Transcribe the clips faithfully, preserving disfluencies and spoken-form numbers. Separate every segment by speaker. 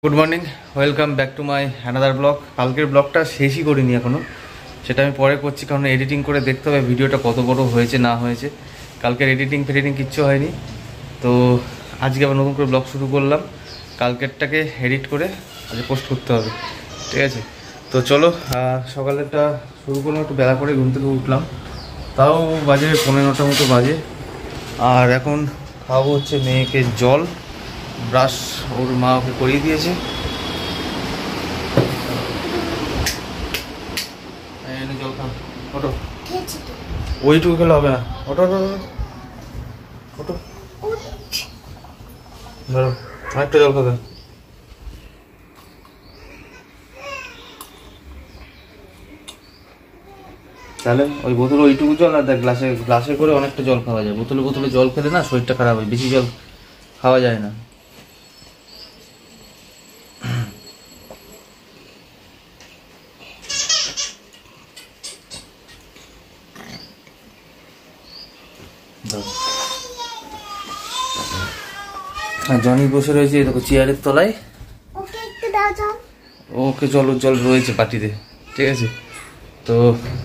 Speaker 1: Good morning, welcome back to my another blog. কালকের ব্লগটা শেষই করিনি এখনও, সেটা আমি পরে করছি, কারণ এডিটিং করে দেখতে হবে ভিডিওটা কত বড় হয়েছে না হয়েছে। কালকের এডিটিং ফেডিটিং কিচ্ছু হয়নি, তো আজকে আবার নতুন করে ব্লগ শুরু করলাম। কালকেরটাকে এডিট করে আজকে পোস্ট করতে হবে, ঠিক আছে? তো চলো সকালেরটা শুরু করলাম, একটু বেলা করে ঘুম থেকে উঠলাম, তাও বাজে পনেরোটার মতো বাজে। আর এখন খাওয়াবো হচ্ছে মেয়েকে জল, ব্রাশ ওর মা ওকে করিয়ে দিয়েছে। জল খাও, ওটো, ওইটুকু খেলে হবে না, ওটো ওটো ওটো ধরো, আরেকটা জল খাবে। তাহলে ওই বোতলে ওইটুকু জল আর দেখ গ্লাসে গ্লাসে করে অনেকটা জল খাওয়া যায়। বোতলে বোতলে জল খেলে না শরীরটা খারাপ হয়, বেশি জল খাওয়া যায় না। আর জনি বসে রয়েছে দেখো চেয়ারের তলায়, ওকে জল জল রয়েছে পাটিতে, ঠিক আছে? তো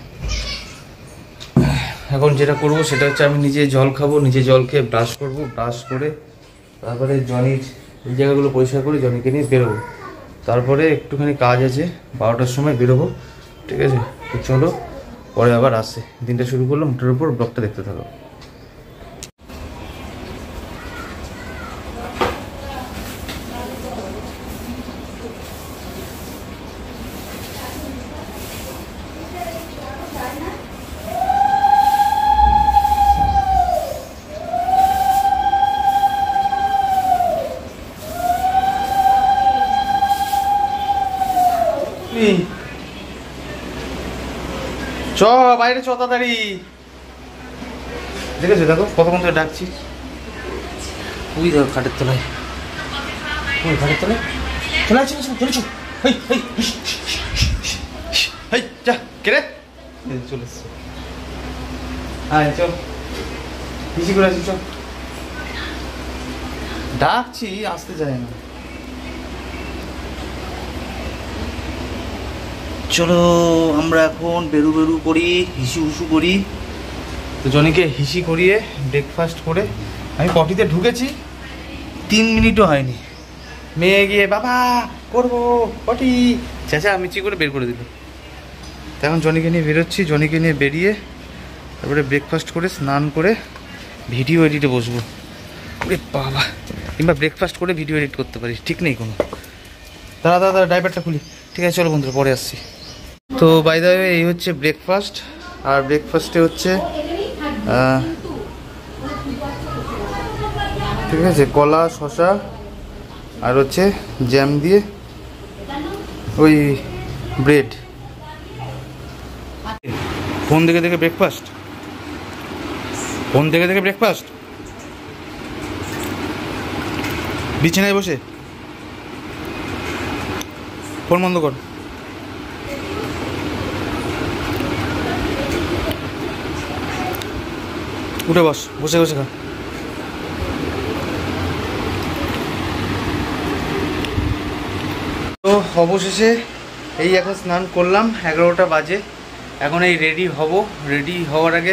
Speaker 1: এখন যেটা করবো সেটা হচ্ছে আমি নিজে জল খাবো, নিজে জল খেয়ে ব্রাশ করবো, ব্রাশ করে তারপরে জনির এই জায়গাগুলো পরিষ্কার করে জনিকে নিয়ে বেরোবো। তারপরে একটুখানি কাজ আছে, বারোটার সময় বেরোবো, ঠিক আছে? তো চলো পরে আবার আসে, দিনটা শুরু করলাম মোটের উপর, ব্লগটা দেখতে থাকো। চ বাইরে চ তাড়াতাড়ি, দেখেছো দেখো কতক্ষণ ধরে ডাকছি। ওই দেখো খাটের তলায়, ওই খাটের তলায় চলে আসছি, চলেছো যা কেরে চলে এসছে। হ্যাঁ চ বেশি করে আছি, চ ডাকছি, আসতে যায় না। চলো আমরা এখন বেরু বেরু করি, হিসু হুসু করি। তো জনিকে হিসি করিয়ে ব্রেকফাস্ট করে আমি পটিতে ঢুকেছি, তিন মিনিটও হয়নি মেয়ে গিয়ে বাবা করবো পটি চেঁচা মিচি করে বের করে দিল। এখন জনিকে নিয়ে বেরোচ্ছি, জনিকে নিয়ে বেরিয়ে তারপরে ব্রেকফাস্ট করে স্নান করে ভিডিও এডিটে বসবো। ওরে বাবা, কিংবা ব্রেকফাস্ট করে ভিডিও এডিট করতে পারি, ঠিক নেই কোনো। দাঁড়া দাদা ড্রাইভারটা খুলি, ঠিক আছে? চলো বন্ধুরা পরে আসছি। তো বাই দ্য ওয়ে এই হচ্ছে ব্রেকফাস্ট, আর ব্রেকফাস্টে হচ্ছে ঠিক আছে কলা শসা আর হচ্ছে জ্যাম দিয়ে ওই ব্রেড। ফোন দেখে দেখে ব্রেকফাস্ট, ফোন দেখে দেখে ব্রেকফাস্ট, বিছানায় বসে ফোন বন্ধ কর। উঠে বস, বসে বসে খা। তো অবশেষে এই এখন স্নান করলাম, এগারোটা বাজে। এখন এই রেডি হব, রেডি হওয়ার আগে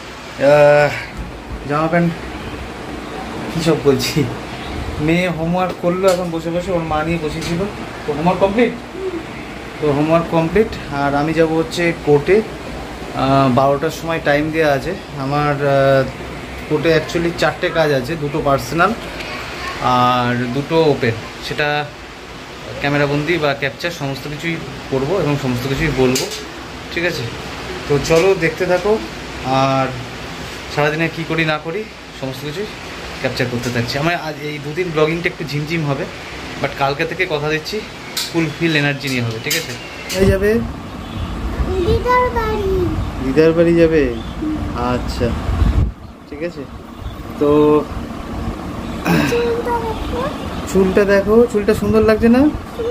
Speaker 1: জামা প্যান্ট কী সব বলছি, মেয়ে হোমওয়ার্ক করলো এখন বসে বসে, ওর মা নিয়ে বসেছিল। তো হোমওয়ার্ক কমপ্লিট, তো হোমওয়ার্ক কমপ্লিট। আর আমি যাব হচ্ছে কোর্টে, বারোটার সময় টাইম দেওয়া আছে আমার। কোর্টে অ্যাকচুয়ালি চারটে কাজ আছে, দুটো পার্সোনাল আর দুটো ওপেন, সেটা ক্যামেরাবন্দি বা ক্যাপচার সমস্ত কিছুই করব এবং সমস্ত কিছুই বলবো, ঠিক আছে? তো চলো দেখতে থাকো, আর সারাদিনে কী করি না করি সমস্ত কিছুই ক্যাপচার করতে থাকছি। আমার আজ এই দুদিন ব্লগিংটা একটু ঝিমঝিম হবে, বাট কালকে থেকে কথা দিচ্ছি ফুল ফিল এনার্জি নিয়ে হবে, ঠিক আছে? এই যাবে দিদার বাড়ি, দিদার বাড়ি যাবে, আচ্ছা ঠিক আছে। তো চুলটা দেখো, চুলটা সুন্দর লাগছে না?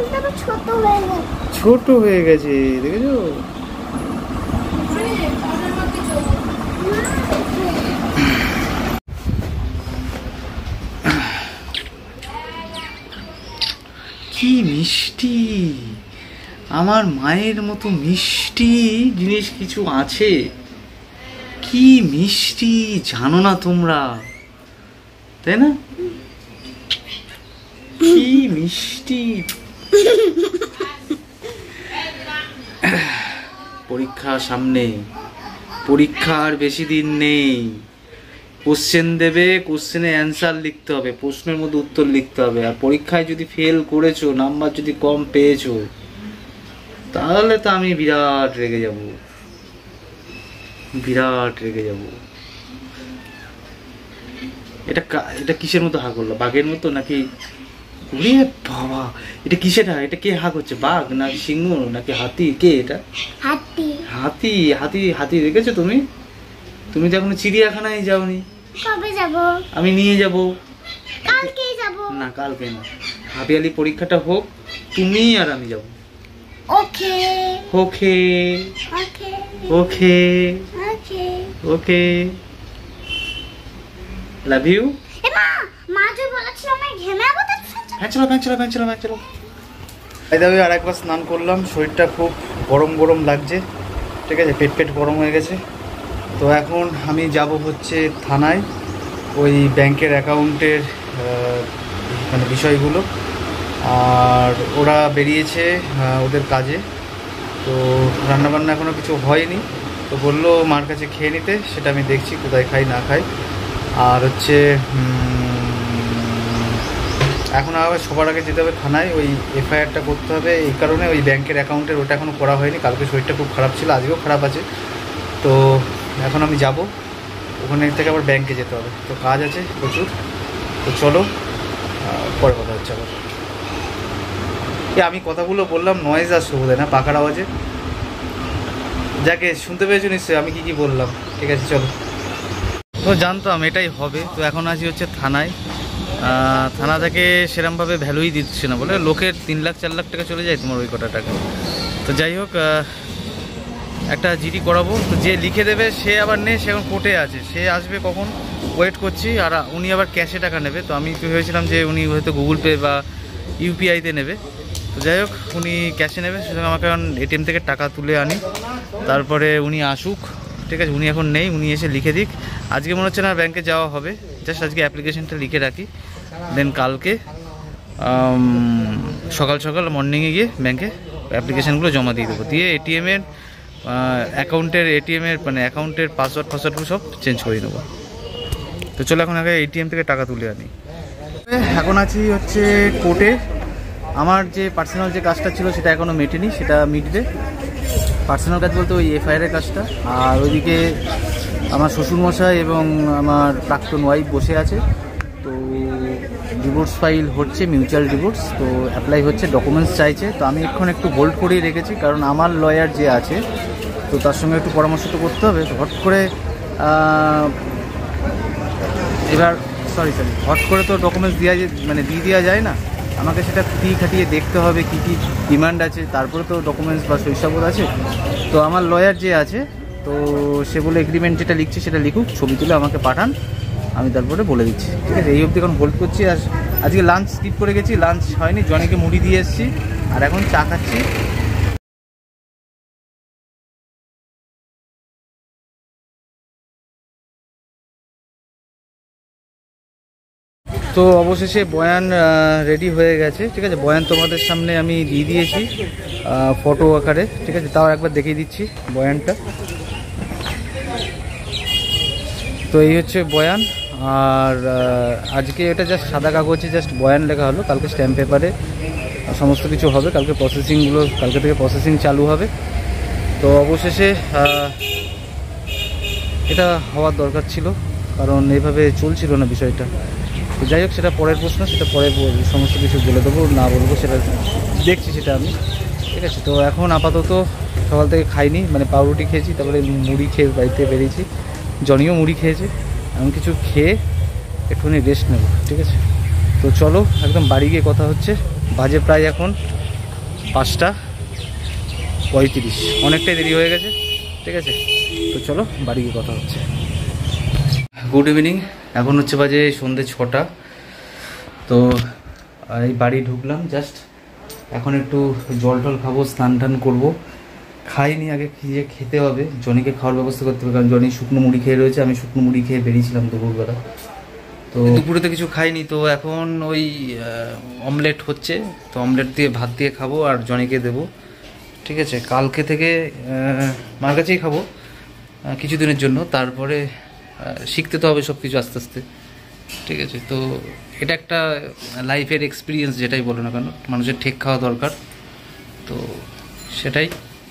Speaker 1: ছোট হয়ে গেছে, দেখেছো? কি মিষ্টি, আমার মায়ের মতো মিষ্টি জিনিস কিছু আছে? কি মিষ্টি জানো না তোমরা, তাই না? কি মিষ্টি। পরীক্ষা সামনে, পরীক্ষার বেশি দিন নেই। কোশ্চেন দেবে, কোশ্চেনে অ্যান্সার লিখতে হবে, প্রশ্নের মধ্যে উত্তর লিখতে হবে। আর পরীক্ষায় যদি ফেল করেছো, নাম্বার যদি কম পেয়েছো, তাহলে তো আমি বিরাট রেগে যাব, বিরাট রেগে যাব। এটা এটা কিসের মতো হা করলো? বাঘের মতো নাকি? ওরে বাবা, এটা কিসের হা? এটা কে হা করছে? বাঘ নাকি সিংহ নাকি হাতি? কে এটা? হাতি। হাতি? হাতি হাতি দেখেছো তুমি? তুমি তো এখনো চিড়িয়াখানায় যাওনি। কবে যাব? আমি নিয়ে যাব। কালকে যাব। না কালকে না, হাবিয়ালি পরীক্ষাটা হোক, তুমি আর আমি যাব। Okay okay okay okay okay okay love you. মা মা যে বলেছিল আমি ঘেমাবো, তো হ্যাঁ চলো হ্যাঁ চলো হ্যাঁ চলো হ্যাঁ চলো। এই দাবি আর একবার স্নান করলাম, শরীরটা খুব গরম গরম লাগছে, ঠিক আছে, পেট পেট গরম হয়ে গেছে। তো এখন আমি যাব হচ্ছে থানায়, ওই ব্যাংকের অ্যাকাউন্টের মানে বিষয়গুলো। আর ওরা বেরিয়েছে ওদের কাজে, তো রান্নাবান্না এখনও কিছু হয়নি, তো বললো মার কাছে খেয়ে নিতে, সেটা আমি দেখছি কোথায় খাই না খাই। আর হচ্ছে এখন আবার সবার আগে যেতে হবে থানায়, ওই এফআইআরটা করতে হবে। এই কারণে ওই ব্যাংকের অ্যাকাউন্টের ওটা এখনও করা হয়নি। কালকে শরীরটা খুব খারাপ ছিল, আজকেও খারাপ আছে, তো এখন আমি যাব ওখানে থেকে আবার ব্যাংকে যেতে হবে, তো কাজ আছে প্রচুর। তো চলো পরে কথা হচ্ছে আবার। আমি কথাগুলো বললাম নয়েজ আসছে বোধ হয় না, পাখার আওয়াজে। যাকে শুনতে পেয়েছো নিশ্চয়ই আমি কি কি বললাম, ঠিক আছে চলো। তো জানতাম এটাই হবে। তো এখন আছি হচ্ছে থানায়। থানা থেকে সেরমভাবে ভ্যালুই দিচ্ছে না, বলে লোকের তিন লাখ চার লাখ টাকা চলে যায় তোমার ওই কটা টাকা। তো যাই হোক, একটা জিডি করাবো, তো যে লিখে দেবে সে আবার নেই, সে এখন কোর্টে আছে, সে আসবে কখন ওয়েট করছি। আর উনি আবার ক্যাশে টাকা নেবে, তো আমি তো ভেবেছিলাম যে উনি হয়তো গুগল পে বা ইউপিআইতে নেবে। তো যাই হোক, উনি ক্যাশে নেবে, সুতরাং আমাকে এখন এটিএম থেকে টাকা তুলে আনি, তারপরে উনি আসুক, ঠিক আছে। উনি এখন নেই, উনি এসে লিখে দিক। আজকে মনে হচ্ছে না ব্যাংকে যাওয়া হবে, জাস্ট আজকে অ্যাপ্লিকেশনটা লিখে রাখি, দেন কালকে সকাল সকাল মর্নিংয়ে গিয়ে ব্যাংকে অ্যাপ্লিকেশানগুলো জমা দিয়ে দেবো, দিয়ে এটিএমের অ্যাকাউন্টের এটিএমের মানে অ্যাকাউন্টের পাসওয়ার্ড ফাসওয়ার্ডগুলো সব চেঞ্জ করে নেবো। তো চলো এখন আগে এটিএম থেকে টাকা তুলে আনি। এখন আছি হচ্ছে কোর্টে। আমার যে পার্সোনাল যে কাজটা ছিল সেটা এখনও মেটেনি, সেটা মিটবে। পার্সোনাল কাজ বলতে ওই এফআইআরের কাজটা। আর ওইদিকে আমার শ্বশুরমশাই এবং আমার প্রাক্তন ওয়াইফ বসে আছে, তো ডিভোর্স ফাইল হচ্ছে, মিউচুয়াল ডিভোর্স, তো অ্যাপ্লাই হচ্ছে, ডকুমেন্টস চাইছে। তো আমি এখন একটু হোল্ড করেই রেখেছি, কারণ আমার লয়ার যে আছে তো তার সঙ্গে একটু পরামর্শ তো করতে হবে। হট করে এবার সরি সরি হট করে তো ডকুমেন্টস দেওয়া মানে দিয়ে দেওয়া যায় না, আমাকে সেটা খুঁটিয়ে খাটিয়ে দেখতে হবে কী কী ডিমান্ড আছে, তারপরে তো ডকুমেন্টস বা শৈশববোধ আছে। তো আমার লয়ার যে আছে, তো সে বলে এগ্রিমেন্ট যেটা লিখছে সেটা লিখুক, ছবি তুলে আমাকে পাঠান, আমি তারপরে বলে দিচ্ছি, ঠিক আছে। এই অবধি এখন হোল্ড করছি। আর আজকে লাঞ্চ স্কিপ করে গেছি, লাঞ্চ হয়নি, জনিকে মুড়ি দিয়ে এসেছি, আর এখন চা খাচ্ছি। তো অবশেষে বয়ান রেডি হয়ে গেছে, ঠিক আছে। বয়ান তোমাদের সামনে আমি দিয়ে দিয়েছি ফটো আকারে, ঠিক আছে। তাও একবার দেখিয়ে দিচ্ছি বয়ানটা। তো এই হচ্ছে বয়ান। আর আজকে এটা জাস্ট সাদা কাগজে জাস্ট বয়ান লেখা হলো, কালকে স্ট্যাম্প পেপারে সমস্ত কিছু হবে, কালকে প্রসেসিংগুলো কালকে থেকে প্রসেসিং চালু হবে। তো অবশেষে এটা হওয়ার দরকার ছিল, কারণ এইভাবে চলছিল না বিষয়টা। তো যাই হোক, সেটা পরের প্রশ্ন, সেটা পরে সমস্ত কিছু বলে দেবো, না বলবো সেটা দেখছি সেটা আমি, ঠিক আছে। তো এখন আপাতত সকাল থেকে খাইনি, মানে পাউরুটি খেয়েছি, তারপরে মুড়ি খেয়ে বাড়িতে বেরিয়েছি, জনিও মুড়ি খেয়েছে, এমন কিছু খেয়ে একটুখানি রেস্ট নেব, ঠিক আছে। তো চলো একদম বাড়ি গিয়ে কথা হচ্ছে। বাজে প্রায় এখন পাঁচটা পঁয়ত্রিশ, অনেকটাই দেরি হয়ে গেছে, ঠিক আছে। তো চলো বাড়ি গিয়ে কথা হচ্ছে। গুড ইভিনিং, এখন হচ্ছে বাজে সন্ধ্যে ছটা। তো এই বাড়ি ঢুকলাম, জাস্ট এখন একটু জল টল খাবো, স্নান টান করবো। খাইনি, আগে খেয়ে খেতে হবে, জনিকে খাওয়ার ব্যবস্থা করতে হবে, কারণ জনি শুকনো মুড়ি খেয়ে রয়েছে, আমি শুকনো মুড়ি খেয়ে বেরিয়েছিলাম দুপুরবেলা। তো দুপুরে তো কিছু খাইনি, তো এখন ওই অমলেট হচ্ছে, তো অমলেট দিয়ে ভাত দিয়ে খাবো আর জনিকে দেবো। ঠিক আছে, কালকে থেকে মার কাছেই খাবো কিছুদিনের জন্য, তারপরে শিখতে তো হবে সব কিছু আস্তে আস্তে। ঠিক আছে, তো এটা একটা লাইফের এক্সপিরিয়েন্স, যেটাই বলো না কেন, মানুষের ঠেক খাওয়া দরকার, তো সেটাই।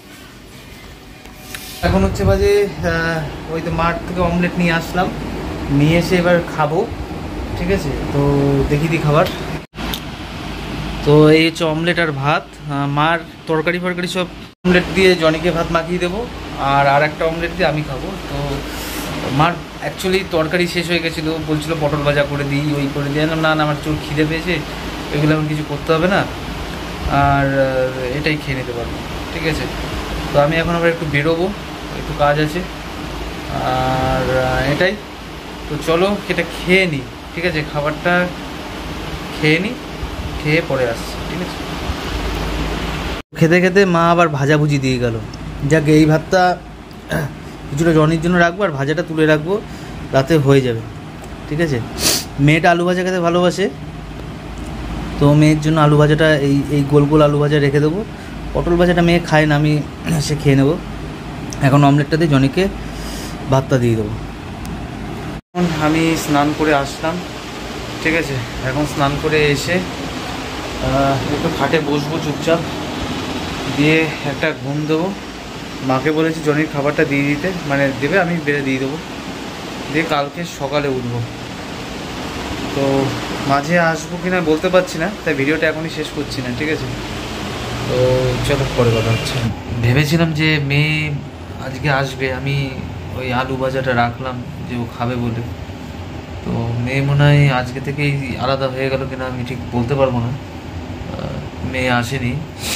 Speaker 1: এখন হচ্ছে বাজে ওই তো মাঠ থেকে অমলেট নিয়ে আসলাম, নিয়ে এসে এবার খাবো। ঠিক আছে, তো দেখি দিই খাবার। তো এই হচ্ছে অমলেট আর ভাত, মার তরকারি ফরকারি সব। অমলেট দিয়ে জনিকে ভাত মাখিয়ে দেবো, আর আর একটা অমলেট দিয়ে আমি খাবো। তো মার অ্যাকচুয়ালি তরকারি শেষ হয়ে গেছিলো, বলছিল পটল ভাজা করে দিই, ওই করে দিয়ে না না আমার চোর খিদে পেয়েছে, এগুলো এখন কিছু করতে হবে না, আর এটাই খেয়ে নিতে পারবো। ঠিক আছে, তো আমি এখন আবার একটু বেরোবো, একটু কাজ আছে, আর এটাই। তো চলো এটা খেয়ে নিই। ঠিক আছে, খাবারটা খেয়ে নিই, খেয়ে পরে আসছি। ঠিক আছে, খেতে খেতে মা আবার ভাজাভুজি দিয়ে গেল। যাক, এই ভাতটা কিছুটা জনির জন্য রাখবো, আর ভাজাটা তুলে রাখবো, রাতে হয়ে যাবে। ঠিক আছে, মেয়েটা আলু ভাজা খেতে ভালোবাসে, তো মেয়ের জন্য আলু ভাজাটা এই এই গোল গোল আলু ভাজা রেখে দেবো। পটল ভাজাটা মেয়ে খায় না, আমি সে খেয়ে নেবো। এখন অমলেটটা দিয়ে জনিকে ভাতটা দিয়ে দেবো। এখন আমি স্নান করে আসলাম। ঠিক আছে, এখন স্নান করে এসে একটু খাটে বসবো চুপচাপ, দিয়ে একটা ঘুম দেবো। মাকে বলেছি জনির খাবারটা দিয়ে দিতে, মানে দেবে, আমি বেড়ে দিয়ে দেবো, দিয়ে কালকে সকালে উঠবো। তো মাঝে আসবো কি না বলতে পারছি না, তাই ভিডিওটা এখনই শেষ করছি না। ঠিক আছে, তো চলো পরে কথা হচ্ছে। ভেবেছিলাম যে মেয়ে আজকে আসবে, আমি ওই আলু ভাজাটা রাখলাম যে ও খাবে বলে, তো মেয়ে মনে হয় আজকে থেকেই আলাদা হয়ে গেল কিনা আমি ঠিক বলতে পারবো না, মেয়ে আসেনি।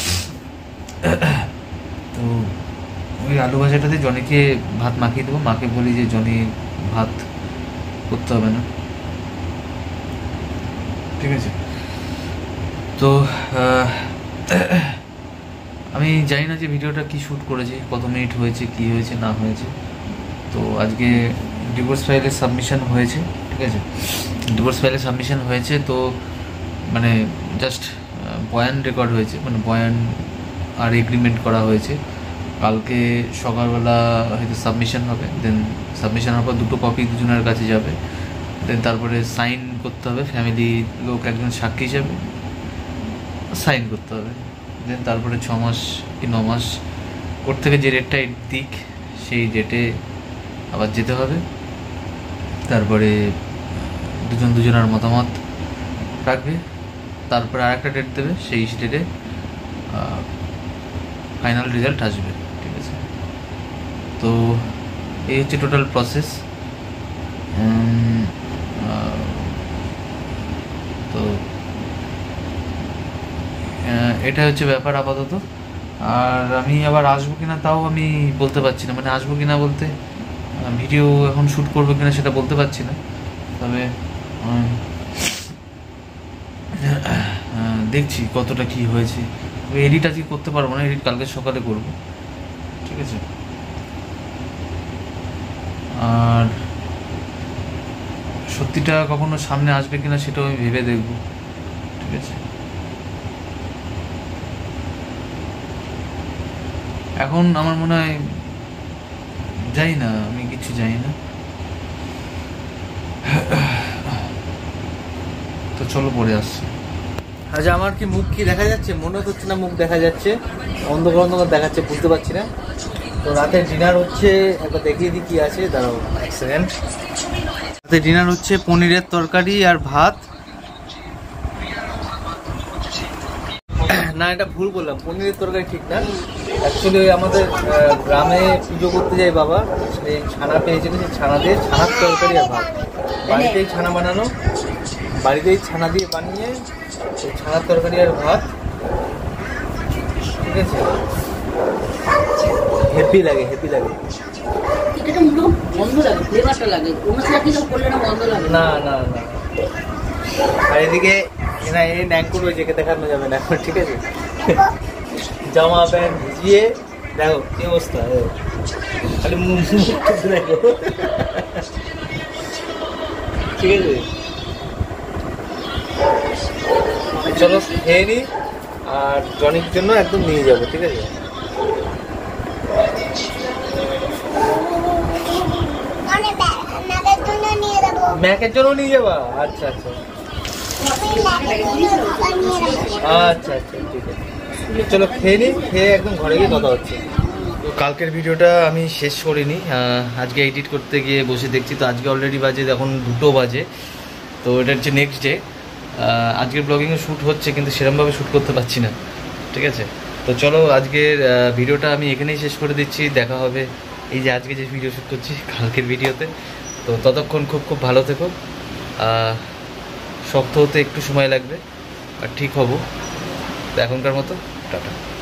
Speaker 1: তো ওই আলু ভাজাটাতে জনিকে ভাত মাখিয়ে দেবো, মাকে বলি যে জনি ভাত করতে হবে না। ঠিক আছে, তো আমি জানি না যে ভিডিওটা কি শ্যুট করেছি, কত মিনিট হয়েছে, কি হয়েছে না হয়েছে। তো আজকে ডিভোর্স ফাইলের সাবমিশন হয়েছে। ঠিক আছে, ডিভোর্স ফাইলের সাবমিশন হয়েছে, তো মানে জাস্ট বয়ান রেকর্ড হয়েছে, মানে বয়ান আর এগ্রিমেন্ট করা হয়েছে। কালকে সকালবেলা হয়তো সাবমিশন হবে, দেন সাবমিশন হওয়ার পর দুটো কপি দুজনের কাছে যাবে, দেন তারপরে সাইন করতে হবে, ফ্যামিলি লোক একজন সাক্ষী হিসাবে সাইন করতে হবে, দেন তারপরে ছ মাস কি ন মাস কোর্ট থেকে যে ডেটটা দিক সেই ডেটে আবার যেতে হবে। তারপরে দুজন দুজনের মতামত রাখবে, তারপরে আর একটা ডেট দেবে, সেই ডেটে ফাইনাল রেজাল্ট আসবে। ঠিক আছে, তো এই হচ্ছে টোটাল প্রসেস। তো এটা হচ্ছে ব্যাপার আপাতত। আর আমি আবার আসবো কিনা তাও আমি বলতে পারছি না, মানে আসবো কিনা বলতে ভিডিও এখন শ্যুট করবো কিনা সেটা বলতে পারছি না, তবে দেখছি কতটা কি হয়েছে। এডিট আজকে করতে পারবো না, এডিট কালকে সকালে করবো। ঠিক আছে, আর সত্যিটা কখনো সামনে আসবে কিনা সেটাও আমি ভেবে দেখবো। ঠিক আছে, এখন আমার মনে হয় যাই না, আমি কিছু জানি না। তো চলো পরে আসছি। আচ্ছা, আমার কি মুখ কি দেখা যাচ্ছে? মনে হচ্ছে না মুখ দেখা যাচ্ছে, অন্ধকার অন্ধকার দেখাচ্ছে, বুঝতে পারছি না। তো রাতের ডিনার হচ্ছে, একবার দেখিয়ে দিই কি আছে, দাঁড়াও এক সেকেন্ড। রাতের ডিনার হচ্ছে পনিরের তরকারি আর ভাত। না, এটা ভুল বললাম, পনিরের তরকারি ঠিক না। অ্যাকচুয়ালি আমাদের গ্রামে পুজো করতে যায় বাবা, সেই ছানা পেয়েছিল, সেই ছানা দিয়ে ছানার তরকারি আর ভাত। বাড়িতেই ছানা বানানো, বাড়িতেই ছানা দিয়ে বানিয়ে সেই ছানার তরকারি আর ভাত। ঠিক আছে, হেভি লাগে, হেভি লাগে। না না না, আর এদিকে এই ন্যাংকুর রয়েছে, দেখানো যাবে না। ঠিক আছে, জামা প্যান্ট ভিজিয়ে দেখো কি অবস্থা, খালি মুখ দেখো। ঠিক আছে, চলো খেয়ে নি, আর টনিক জন্য একদম নিয়ে যাবো। ঠিক আছে, ম্যাকের জন্য নিয়ে যাবা? আচ্ছা আচ্ছা আচ্ছা আচ্ছা ঠিক আছে, চলো খেয়ে নি, খেয়ে একদম ঘরে গিয়ে কথা হচ্ছে। তো কালকের ভিডিওটা আমি শেষ করিনি, আজকে এডিট করতে গিয়ে বসে দেখছি, তো আজকে অলরেডি বাজে এখন দুটো বাজে। তো এটা হচ্ছে নেক্সট ডে। আজকের ব্লগিংয়ে শ্যুট হচ্ছে কিন্তু সেরকমভাবে শ্যুট করতে পারছি না। ঠিক আছে, তো চলো আজকের ভিডিওটা আমি এখানেই শেষ করে দিচ্ছি। দেখা হবে এই যে আজকে যে ভিডিও শ্যুট করছি কালকের ভিডিওতে। তো ততক্ষণ খুব খুব ভালো থেকো। শক্ত হতে একটু সময় লাগবে, আর ঠিক হব। তো এখনকার মতো টাটা।